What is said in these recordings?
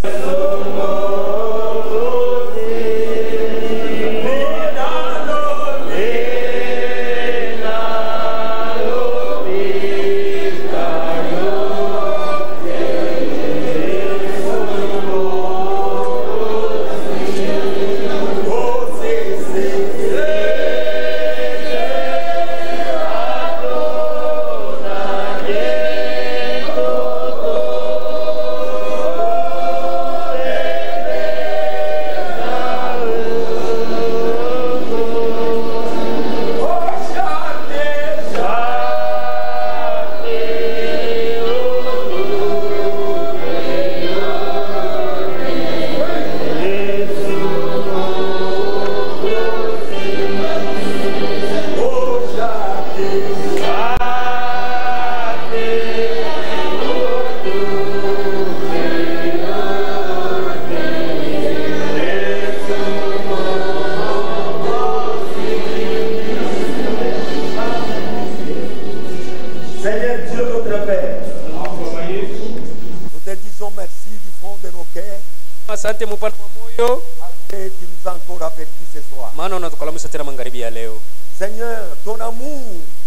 Asante mupana moyo. Et tu nous as encore averti ce soir. Maana unatukalamisha tena magharibi ya leo. Seigneur, ton amour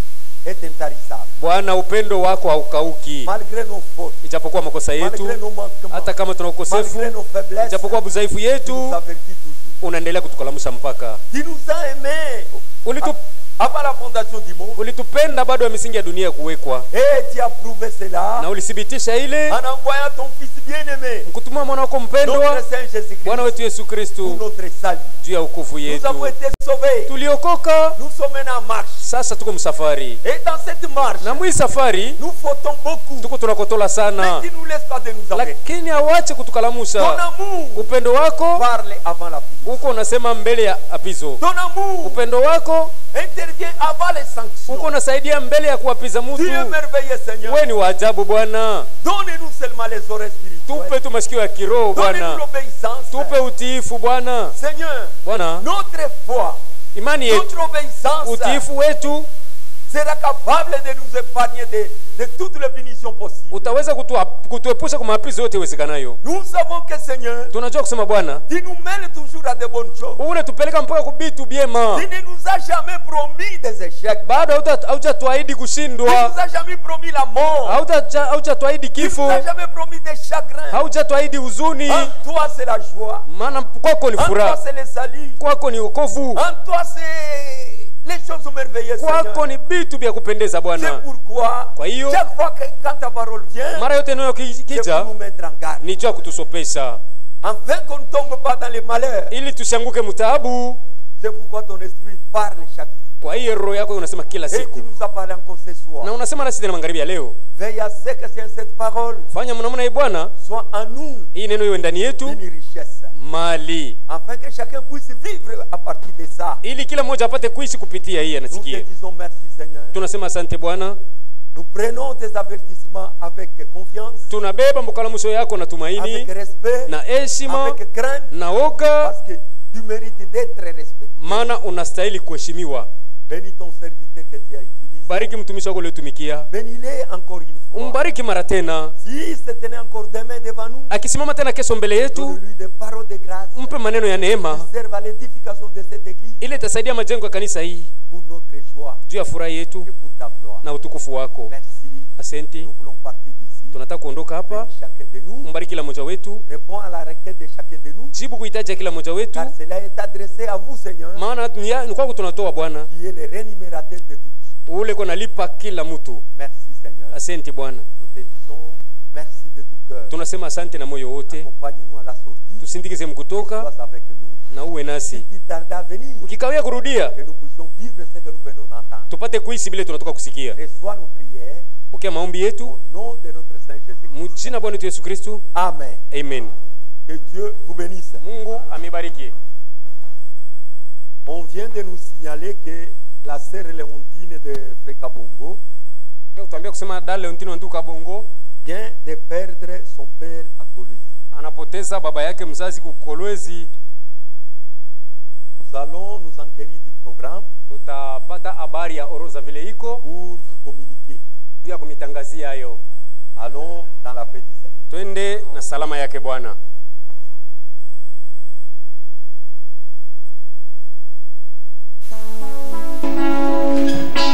est intarissable. Bwana, upendo wako haukauki. Malgré nos fautes, Ijapokuwa makosa yetu, malgré nos manquements, hata kama tuna ukosefu, malgré nos faiblesses, ijapokuwa udhaifu tu yetu, nous avertis toujours. unaendelea kutukalamisha mpaka. Tu nous as aimés avant la fondation du monde. Ulitupenda bado ya misingi ya dunia kuwekwa. Et tu as prouvé cela Na ulithibitisha ile en envoyant ton fils bien-aimé, mkutuma mwana wako mpendwa, notre Saint Jésus-Christ, Bwana wetu Yesu pour Kristu, notre salut. juu ya wokovu Nous yetu. avons été sauvés. Tuliokoka, Nous sommes maintenant en marche. sasa tuko msafari. Et dans cette marche, Na mwi safari nous fautons beaucoup. tuko tunakotola sana, Mais tu ne nous laisses pas de nous avertir. lakini awache Ton kutukalamusha. amour Upendo wako parle avant la pluie. uko unasema mbele ya apizo. Ton amour Upendo wako intervient avant les sanctions. uko unasaidia mbele ya kuwapiza Tu mtu. es merveilleux, Seigneur. Wewe ni wa ajabu Bwana. Donne-nous seulement les oreilles spirituelles. Tupe tu masikio ya kiroho Donne-nous Bwana. l'obéissance. Tupe utiifu Bwana. Seigneur, Bwana, notre foi, imani yetu, notre obéissance utiifu wetu sera capable de nous épargner de toutes les punitions possibles. utaweza kutuepusha kwa maapizo yote iwezekanayo. Nous savons que, Seigneur, Tunajua kusema Bwana, tu nous mènes toujours à de bonnes choses. ule tupeleka mpaka kubitu byema. Tu ne nous as jamais promis des échecs. Bado haujatuahidi Tu ne kushindwa. nous as jamais promis la mort. Haujatuahidi Tu ne kifo. nous as jamais promis des chagrins. Haujatuahidi huzuni. En toi, c'est la joie. Maana kwako ni En toi, furaha. c'est le salut. Kwako ni wokovu. En toi, c'est les choses merveilleuses, Kwako Seigneur. ni bitu vya kupendeza C'est Bwana. pourquoi, Kwa hiyo chaque fois que quand ta parole vient, mara yote nayo c'est kija pour nous mettre en garde. ni juu ya kutusopesha Afin qu'on ne tombe pas dans les malheurs. ili tusianguke mtaabu. C'est pourquoi ton esprit parle chaque jour. Kwa hiyo roho yako unasema kila Et tu siku, nous as parlé encore ce soir. na unasema nasi tena magharibi ya leo. Veille à ce que cette parole Fanya mnamna hii Bwana, soit en nous hii neno iwe ndani yetu une richesse. mali, Afin que chacun puisse vivre à partir de ça. ili kila mmoja apate kuishi kupitia hii Nous te anasikia. disons merci, Seigneur. Tunasema asante Bwana. Nous prenons tes avertissements avec confiance, Tunabeba mkalamusho yako na tumaini avec respect, na heshima avec crainte, na oga, parce que tu mérites d'être respecté. maana unastahili kuheshimiwa. Bénis ton serviteur que tu as utilisé. Bariki mtumishi wako uliotumikia, Bénis-les encore une fois. umbariki mara tena. Si se tenait encore demain devant nous, Akisimama tena kesho mbele yetu, donne-lui des paroles de grâce. mpe maneno ya neema Serve à l'édification de cette église ili itasaidia majengo ya kanisa hii pour notre joie juu ya furaha yetu et pour ta gloire. na utukufu wako. Merci. Asante. Nous voulons partir d'ici. Tunataka kuondoka hapa. Bénis chacun de nous. Mbariki kila mmoja wetu, Réponds à la requête de chacun de nous. jibu kuhitaji ya kila mmoja wetu, Car cela est adressé à vous, Seigneur, maana ni kwako tunatoa Bwana, qui est le rémunérateur de tout. ule kwa nalipa kila mtu. Merci, Seigneur. Asante Bwana, Nous te disons merci de tout cœur. tunasema asante na moyo wote. Accompagne-nous à la sortie. Tusindikize mkutoka Sois avec nous. na uwe Si nasi, tu tardes à venir, ukikawia kurudia que nous puissions vivre ce que nous venons d'entendre. tupate kuishi vile tunatoka kusikia. Reçois nos prières Pokea maombi yetu au nom de notre Saint Jésus-Christ. mjina Bwana wetu Yesu Kristu, Amen. amen. Que Dieu vous bénisse. Mungu amebariki. On vient de nous signaler que la sœur Léontine de Frekabongo Tuambia kusema dada Leontine Nduka Bongo vient de perdre son père à Kolwezi. anapoteza baba yake mzazi kukolwezi. Nous allons nous enquérir du programme Tutapata habari ya orodha vile iko pour communiquer. pia kumitangazia hayo. Allons dans la paix du Seigneur. Twende na salama yake Bwana. Thank